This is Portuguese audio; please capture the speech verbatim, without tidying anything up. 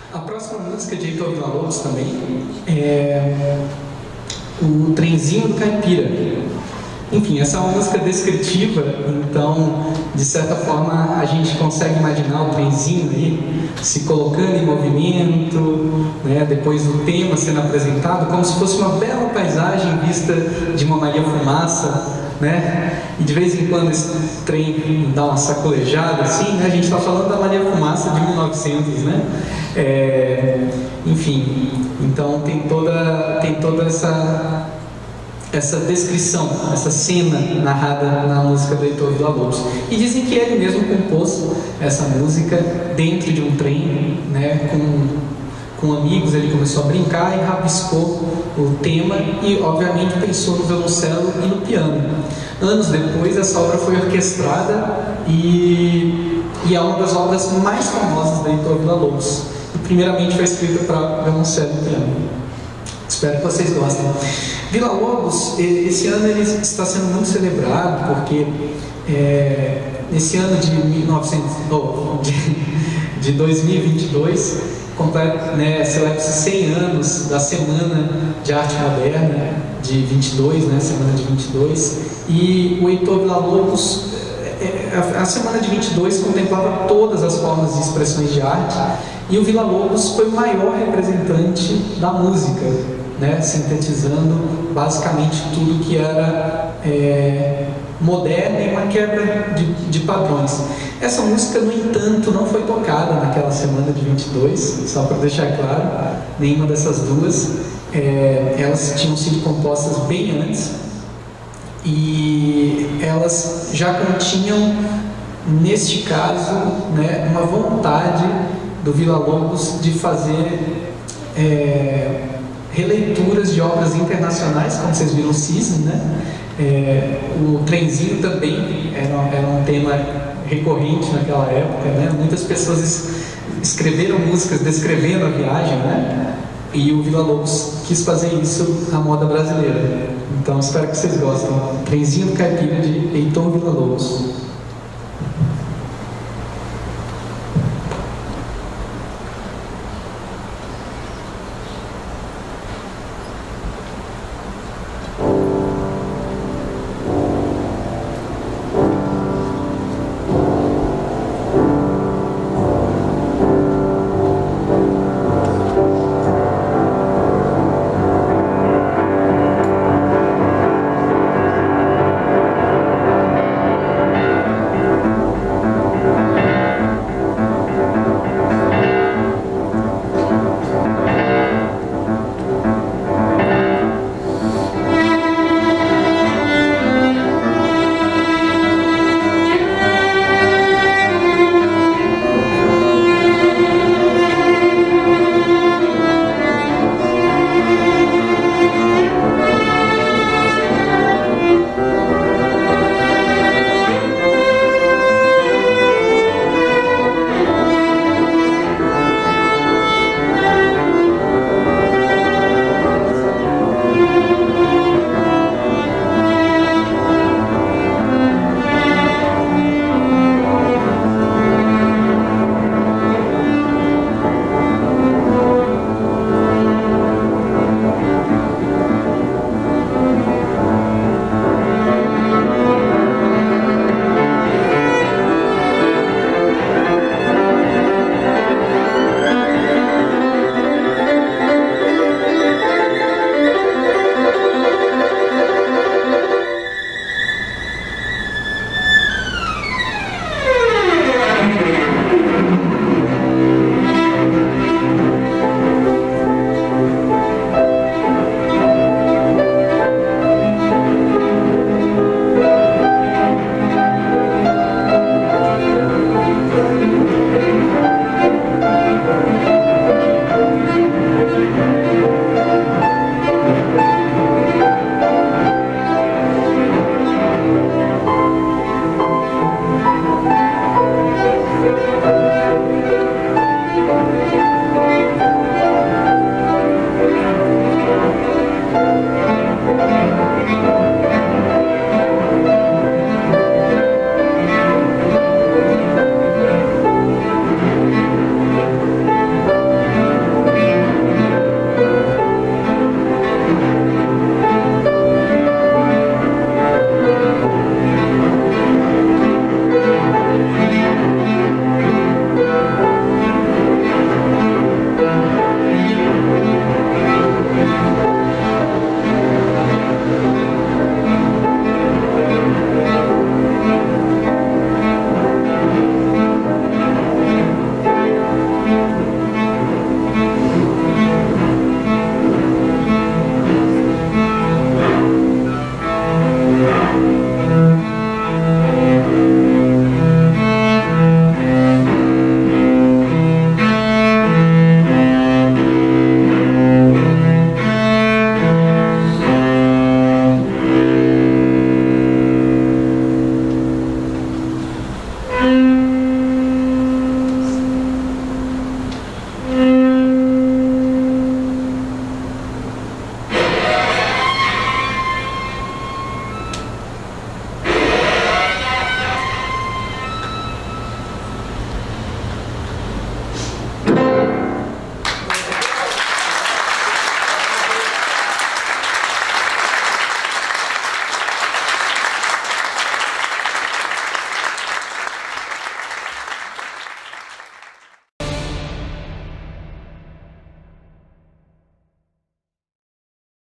A próxima música de Heitor Villa-Lobos também é o Trenzinho do Caipira. Enfim, essa é uma música descritiva, então, de certa forma, a gente consegue imaginar o trenzinho aí se colocando em movimento, né, depois do tema sendo apresentado, como se fosse uma bela paisagem vista de uma Maria Fumaça, né? E de vez em quando esse trem dá uma sacolejada, assim, né? A gente está falando da Maria Fumaça de mil e novecentos, né? É, enfim, então tem toda, tem toda essa... essa descrição, essa cena narrada na música do Heitor Villa-Lobos. E dizem que ele mesmo compôs essa música dentro de um trem, né, com, com amigos. Ele começou a brincar e rabiscou o tema e, obviamente, pensou no violoncelo e no piano. Anos depois, essa obra foi orquestrada e, e é uma das obras mais famosas do Heitor Villa-Lobos. E, primeiramente, foi escrita para violoncelo e piano. Espero que vocês gostem. Villa-Lobos, esse ano ele está sendo muito celebrado, porque é, nesse ano de, mil e novecentos, oh, de, de dois mil e vinte e dois, completa, né, celebra-se cem anos da Semana de Arte Moderna de vinte e dois, né, Semana de vinte e dois, e o Heitor Villa-Lobos, a, a Semana de vinte e dois contemplava todas as formas de expressões de arte, e o Villa-Lobos foi o maior representante da música, né, sintetizando basicamente tudo que era é, moderno e uma quebra de, de padrões. Essa música, no entanto, não foi tocada naquela Semana de vinte e dois, só para deixar claro, nenhuma dessas duas. É, elas tinham sido compostas bem antes e elas já continham, neste caso, né, uma vontade do Villa-Lobos de fazer é, releituras de obras internacionais, como vocês viram, o Cisne, né? É, o Trenzinho também era, era um tema recorrente naquela época, né? Muitas pessoas es, escreveram músicas descrevendo a viagem, né? E o Villa-Lobos quis fazer isso à moda brasileira. Então espero que vocês gostem. Trenzinho do Caipira, de Heitor Villa-Lobos.